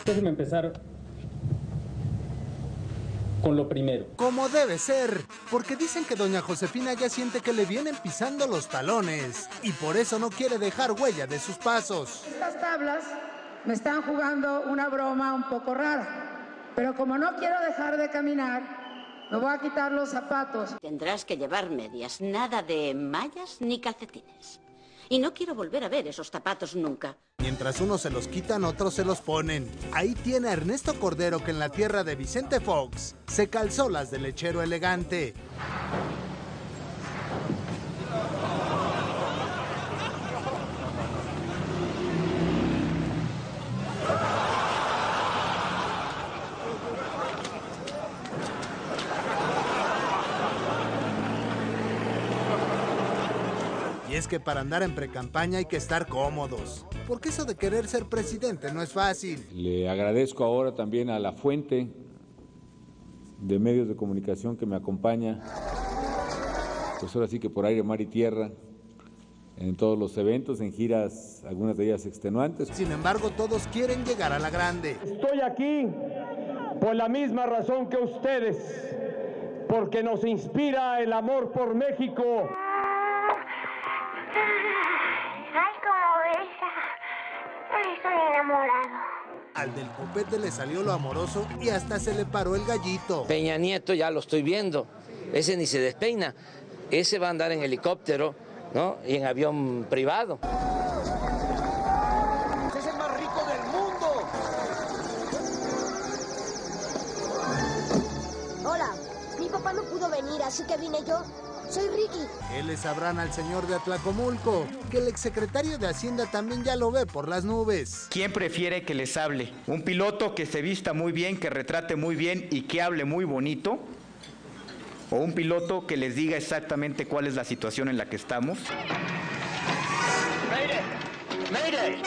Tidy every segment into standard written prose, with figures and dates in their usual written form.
Déjeme empezar con lo primero. Como debe ser, porque dicen que doña Josefina ya siente que le vienen pisando los talones y por eso no quiere dejar huella de sus pasos. Estas tablas me están jugando una broma un poco rara, pero como no quiero dejar de caminar, me voy a quitar los zapatos. Tendrás que llevar medias, nada de mallas ni calcetines. Y no quiero volver a ver esos zapatos nunca. Mientras unos se los quitan, otros se los ponen. Ahí tiene a Ernesto Cordero que en la tierra de Vicente Fox se calzó las del lechero elegante. Y es que para andar en precampaña hay que estar cómodos, porque eso de querer ser presidente no es fácil. Le agradezco ahora también a la fuente de medios de comunicación que me acompaña, pues ahora sí que por aire, mar y tierra, en todos los eventos, en giras, algunas de ellas extenuantes. Sin embargo, todos quieren llegar a la grande. Estoy aquí por la misma razón que ustedes, porque nos inspira el amor por México. Ay, como besa. Ay, estoy enamorado. Al del copete le salió lo amoroso y hasta se le paró el gallito. Peña Nieto ya lo estoy viendo, ese ni se despeina, ese va a andar en helicóptero, ¿no? Y en avión privado. ¡Es el más rico del mundo! Hola, mi papá no pudo venir, así que vine yo. Soy Ricky. ¿Qué le sabrán al señor de Atlacomulco? Que el exsecretario de Hacienda también ya lo ve por las nubes. ¿Quién prefiere que les hable? ¿Un piloto que se vista muy bien, que retrate muy bien y que hable muy bonito? ¿O un piloto que les diga exactamente cuál es la situación en la que estamos? ¡Mayday! ¡Mayday!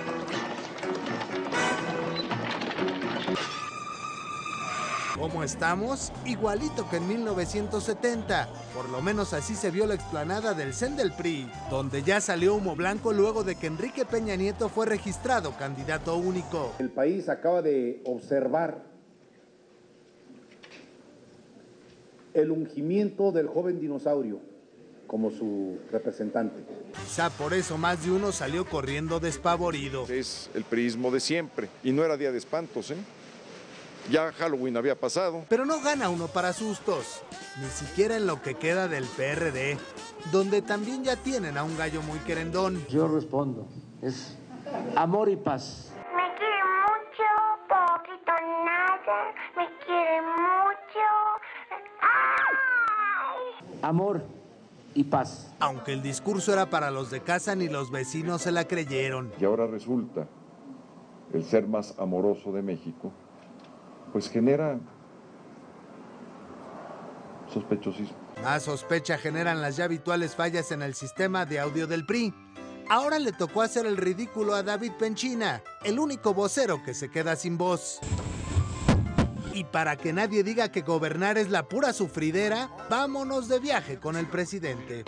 ¿Cómo estamos? Igualito que en 1970. Por lo menos así se vio la explanada del CEN del PRI, donde ya salió humo blanco luego de que Enrique Peña Nieto fue registrado candidato único. El país acaba de observar el ungimiento del joven dinosaurio como su representante. Quizá por eso más de uno salió corriendo despavorido. Es el priismo de siempre y no era día de espantos, ¿eh? Ya Halloween había pasado. Pero no gana uno para sustos, ni siquiera en lo que queda del PRD, donde también ya tienen a un gallo muy querendón. Yo respondo, es amor y paz. Me quiere mucho, poquito nada. Me quiere mucho. ¡Ay! Amor y paz. Aunque el discurso era para los de casa, ni los vecinos se la creyeron. Y ahora resulta el ser más amoroso de México, pues genera sospechosismo. Más sospecha generan las ya habituales fallas en el sistema de audio del PRI. Ahora le tocó hacer el ridículo a David Penchina, el único vocero que se queda sin voz. Y para que nadie diga que gobernar es la pura sufridera, vámonos de viaje con el presidente.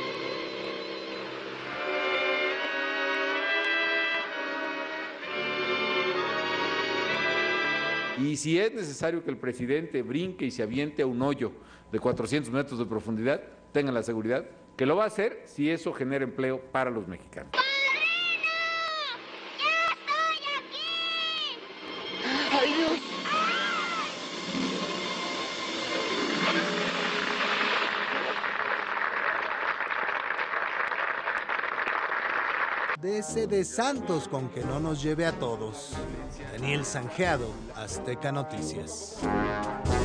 Y si es necesario que el presidente brinque y se aviente a un hoyo de 400 metros de profundidad, tengan la seguridad que lo va a hacer si eso genera empleo para los mexicanos. ¡Padrino! ¡Ya estoy aquí! ¡Ay, Dios! Dese de santos con que no nos lleve a todos. Daniel Sanjeado, Azteca Noticias.